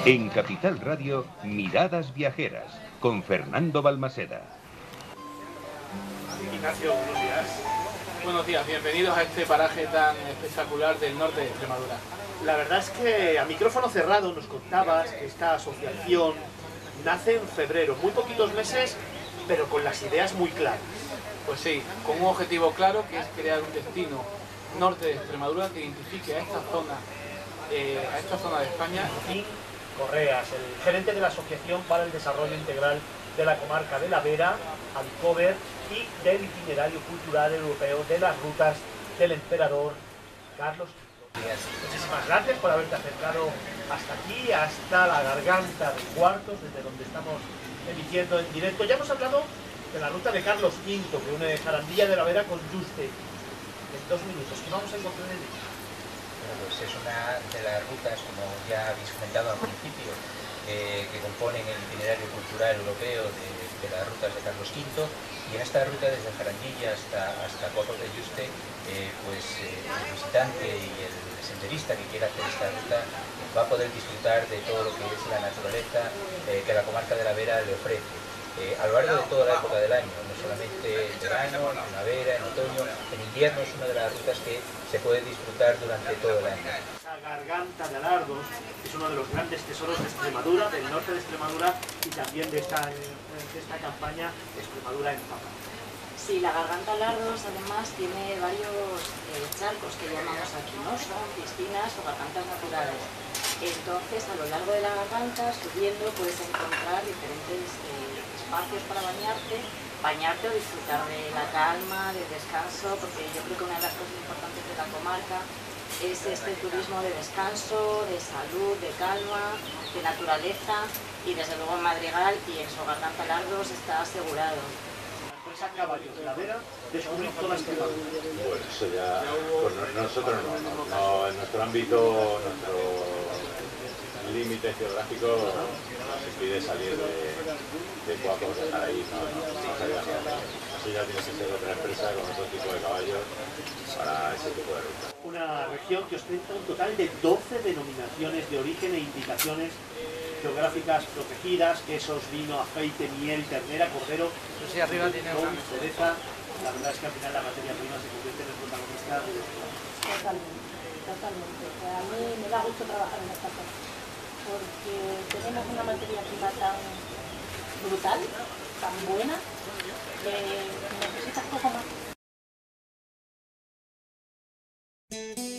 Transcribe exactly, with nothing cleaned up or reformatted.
En Capital Radio, Miradas Viajeras, con Fernando Balmaseda. Ignacio, buenos días. Buenos días, bienvenidos a este paraje tan espectacular del norte de Extremadura. La verdad es que a micrófono cerrado nos contabas que esta asociación nace en febrero, muy poquitos meses, pero con las ideas muy claras. Pues sí, con un objetivo claro, que es crear un destino norte de Extremadura que identifique a esta zona, eh, a esta zona de España. Joaquín Correas, el gerente de la Asociación para el Desarrollo Integral de la Comarca de la Vera, Alcover, y del Itinerario Cultural Europeo de las Rutas del Emperador Carlos quinto. Muchísimas gracias por haberte acercado hasta aquí, hasta la Garganta de Cuartos, desde donde estamos emitiendo en directo. Ya hemos hablado de la ruta de Carlos quinto, que une Jarandilla de la Vera con Yuste. En dos minutos, ¿qué vamos a encontrar en ella? Bueno, pues es una de las rutas, como ya habéis comentado al principio, eh, que componen el Itinerario Cultural Europeo de, de las rutas de Carlos quinto, y en esta ruta desde Jarandilla hasta, hasta Cuartos de Yuste, eh, pues eh, el visitante y el senderista que quiera hacer esta ruta va a poder disfrutar de todo lo que es la naturaleza eh, que la comarca de la Vera le ofrece. Eh, a lo largo de toda la época del año, no solamente en verano, en primavera, en otoño, en invierno es una de las rutas que se puede disfrutar durante todo el año. La Garganta de Alardos es uno de los grandes tesoros de Extremadura, del norte de Extremadura, y también de esta, de esta campaña Extremadura en Papa. Sí, la Garganta de Alardos además tiene varios eh, charcos que llamamos aquí, ¿no? Son piscinas o gargantas naturales. Entonces, a lo largo de la garganta, subiendo, puedes encontrar diferentes eh, espacios para bañarte, bañarte o disfrutar de la calma, del descanso, porque yo creo que una de las cosas importantes de la comarca es este turismo de descanso, de salud, de calma, de naturaleza, y desde luego en Madrigal y en su Garganta de Alardos está asegurado. A caballo de la Vera, descubrir toda Extremadura. Bueno, eso ya, pues nosotros no, no, no, en nuestro ámbito, nuestro límite geográfico nos impide salir de, de Cuacos, de estar ahí, no, no, no sería nada. Eso ya tiene que ser otra empresa con otro tipo de caballos para ese tipo de ruta. Una región que ostenta un total de doce denominaciones de origen e indicaciones geográficas protegidas: quesos, vino, aceite, miel, ternera, cordero, sí, arriba tiene una cereza. La verdad es que al final la materia prima se convierte en el protagonista de los Totalmente, totalmente. A mí me da gusto trabajar en esta zona, porque tenemos una materia prima tan brutal, tan buena, que necesitas poco más.